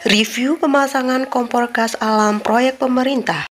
Review pemasangan kompor gas alam proyek pemerintah.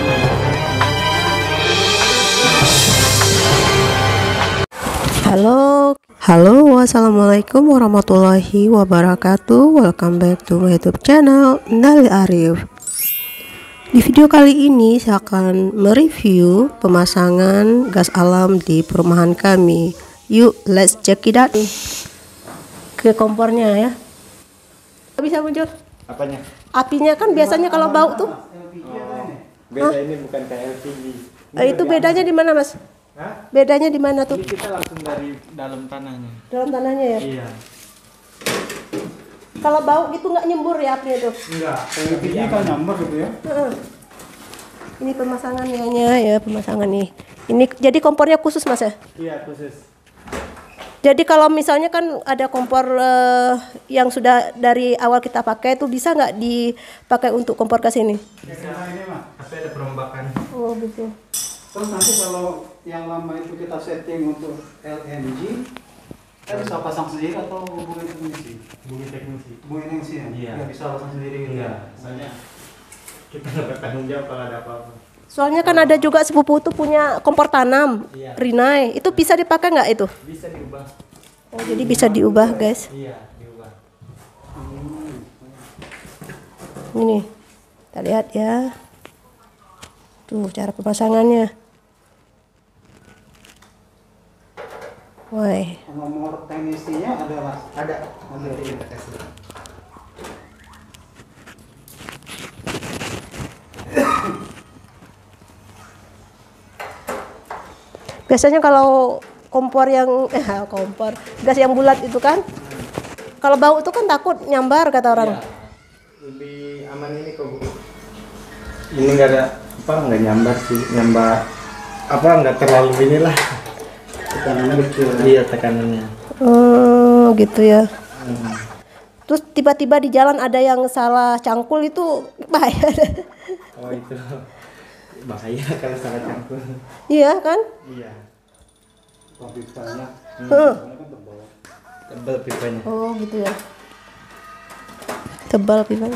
Halo, wassalamualaikum warahmatullahi wabarakatuh. Welcome back to my YouTube channel, Nali Arif. Di video kali ini saya akan mereview pemasangan gas alam di perumahan kami. Yuk, let's check it out. Ke kompornya ya. Bisa muncul? Apanya? Apinya kan biasanya kalau bau tuh. Beda ini bukan kayak LPG. Itu bedanya di mana, Mas? Hah? Bedanya di mana tuh? Ini kita langsung dari dalam tanahnya. Dalam tanahnya ya? Iya. Kalau bau gitu nggak nyembur ya apinya tuh? Enggak. LPG kan nyamber gitu ya. Ini pemasangannya ya, pemasangan nih. Ini jadi kompornya khusus, Mas ya? Iya, khusus. Jadi kalau misalnya kan ada kompor yang sudah dari awal kita pakai itu bisa nggak dipakai untuk kompor gas ini? Bisa ini mah, tapi ada perombakan. Oh gitu. Terus nanti kalau yang lama itu kita setting untuk LNG, kita bisa pasang sendiri atau hubungi teknisi? Hubungi teknisi. Hubungi teknisi ya? Iya. Nggak bisa pasang sendiri gitu? Iya, soalnya kita nggak bertanggung jawab kalau ada apa-apa. Soalnya kan ada juga sepupu tuh punya kompor tanam, Iya. Rinnai. Itu bisa dipakai nggak itu? Bisa diubah. Oh, jadi bisa diubah, guys. Iya, diubah. Ini, kita lihat ya. Tuh cara pemasangannya. Wah. Nomor teknisinya ada mas? Ada. Nanti kita kasih. Biasanya kalau kompor yang kompor gas yang bulat itu kan, kalau bau itu kan takut nyambar kata orang. Iya. Lebih aman ini kok, Bu. Ini nggak ada apa, nggak nyambar sih, nyambar apa, nggak terlalu inilah. Tekanannya kecil. Iya, tekanannya. Oh gitu ya. Terus tiba-tiba di jalan ada yang salah cangkul itu bahaya. Oh itu bahaya kalau salah cangkul. Iya kan? Iya. Pipanya. Heeh. Kan tebal. Tebal pipanya. Oh gitu ya. Tebal pipanya.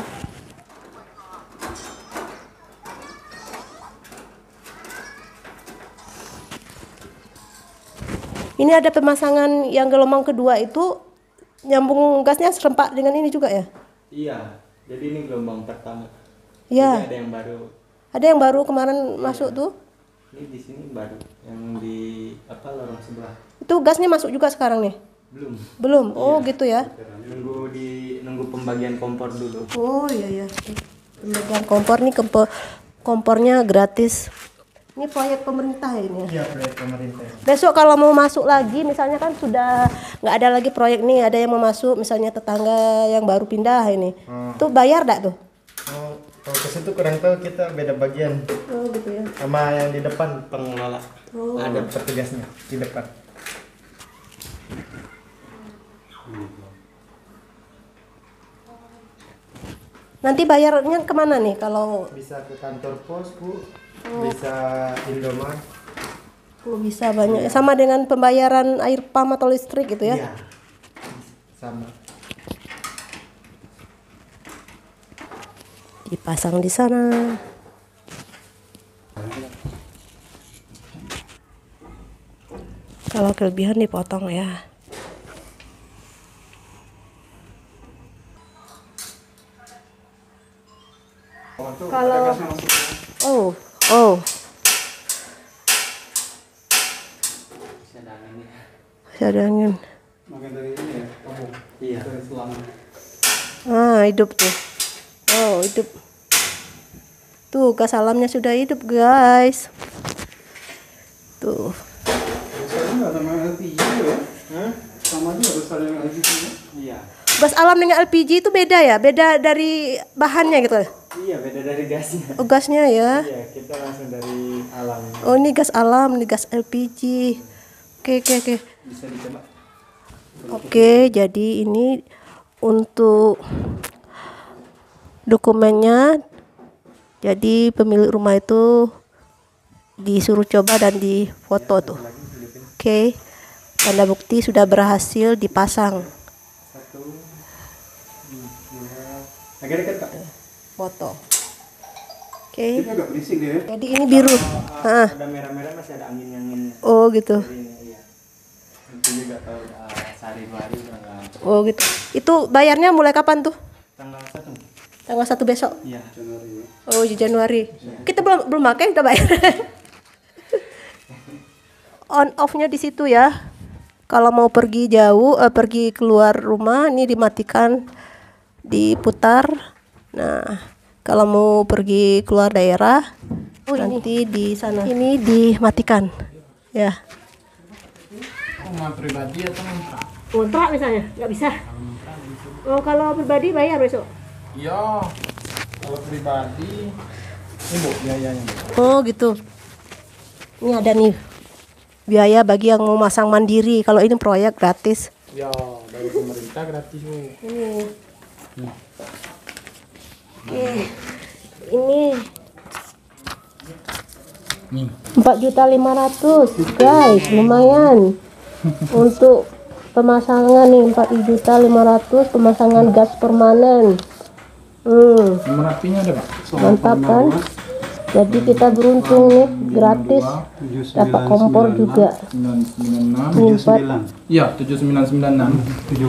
Ini ada pemasangan yang gelombang kedua itu nyambung gasnya serempak dengan ini juga ya? Iya. Jadi ini gelombang pertama. Iya. Jadi ada yang baru. Ada yang baru kemarin masuk tuh. Ini di sini baru. Yang di apa, lorong sebelah. Itu gasnya masuk juga sekarang nih? Belum. Belum. Oh Iya. gitu ya. Nunggu pembagian kompor dulu. Oh iya ya. Pembagian kompor nih, kompornya gratis. Ini proyek pemerintah ya ini ya. Iya, proyek pemerintah. Besok kalau mau masuk lagi, misalnya kan sudah nggak ada lagi proyek nih, ada yang mau masuk, misalnya tetangga yang baru pindah ini, tuh bayar dak tuh? Oh, kalau ke situ kurang tahu, kita beda bagian Oh gitu ya. sama yang di depan pengelola. Oh. Ada petugasnya di depan. Nanti bayarnya kemana nih kalau Bisa ke kantor pos, Bu. Bisa Indomart. bisa banyak? Sama dengan pembayaran air pam atau listrik gitu ya? Iya. Sama. Dipasang di sana. Kalau kelebihan dipotong ya. Kalau oh masih ada angin. Makin dari ini ya? Oh, Iya. dari selang. Hidup tuh. Oh hidup. Tuh gas alamnya sudah hidup guys. Tuh. Besarnya nggak sama LPG ya? Sama juga besar dengan LPG ya? Iya. Gas alam dengan LPG itu beda ya? Beda dari bahannya gitu. Iya, beda dari gasnya. Oh gasnya ya. Iya, kita langsung dari alam. Oh ini gas alam, ini gas LPG. Oke. Bisa dicoba. Oke, jadi ini untuk dokumennya. Jadi pemilik rumah itu disuruh coba dan difoto tuh. Oke. Tanda bukti sudah berhasil dipasang. 1, 2, Agak dekat Kak. Foto. Oke. Ini agak berisik dia. Jadi ini biru. Hah. Ada merah-merah masih ada angin-anginnya. Oh gitu. Ini iya. Itu juga kalau sehari-hari udah nggak. Oh gitu. Itu bayarnya mulai kapan tuh? Tanggal 1. Tanggal 1 besok. Iya. Oh, di Januari. Kita belum pakai, udah bayar. On off-nya di situ ya. Kalau mau pergi jauh, pergi keluar rumah, ini dimatikan, diputar. Nah, kalau mau pergi keluar daerah, nanti di sana. Ini dimatikan, ya. Rumah pribadi atau kontrak? Kontrak misalnya, nggak bisa. Oh, kalau pribadi bayar besok. Iya. Kalau pribadi, ini Bu biayanya. Oh gitu. Ini ada nih biaya bagi yang mau masang mandiri. Kalau ini proyek gratis. Ya, dari pemerintah gratis Bu. Ini. Oke. Ini Nih. 4.500.000 guys, lumayan. Untuk pemasangan nih 4.500.000 pemasangan gas permanen. Nomor apinya ada Pak? Mantap kan? Jadi kita beruntung nih, gratis, dapat kompor juga. 996. 79. Iya, 7996.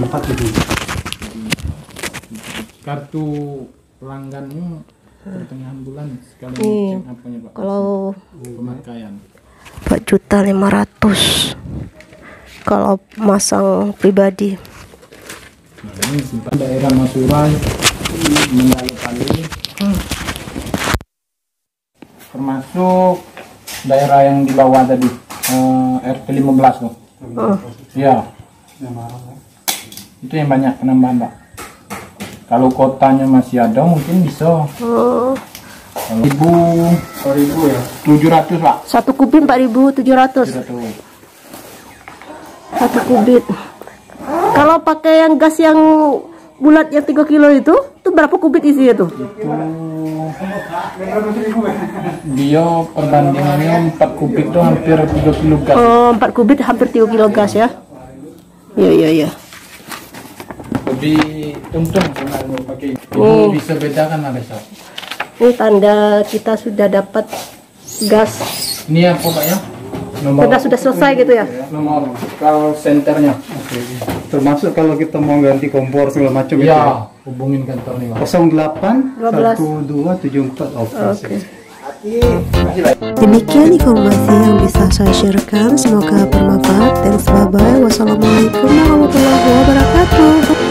74 Kartu pelanggannya pertengahan bulan sekali Nih, ngecek apanya Pak? kalau Pemakaian. 4.500.000 kalau masang pribadi. Nah, ini simpan daerah Masurai, Mandalika Pali. Termasuk daerah yang di bawah tadi, RT 15 loh. Iya, itu yang banyak penambahan Pak. Kalau kotanya masih ada mungkin bisa. Oh, 1.000 ya. 700 Pak. 1 kubik 4.700. 1 kubik. Kalau pakai yang gas yang bulat yang 3 kilo itu berapa kubik isinya tuh? Dia perbandingannya 4 kubik itu hampir 3 kilo gas. Oh, 4 kubik hampir 3 kilo gas ya. Iya. Lebih untung sebenarnya pakai. Ibu bisa bedakan ada Pak. Ini tanda kita sudah dapat gas. Ini apa Pak ya? Nomor Sudah selesai gitu ya. nomor call centernya. Termasuk kalau kita mau ganti kompor segala macam itu. Ya, hubungin kantor nih Pak. 08 12. 1274 operasi. Demikian informasi yang bisa saya sharekan. Semoga bermanfaat. Thanks, bye bye. Wassalamualaikum warahmatullahi wabarakatuh.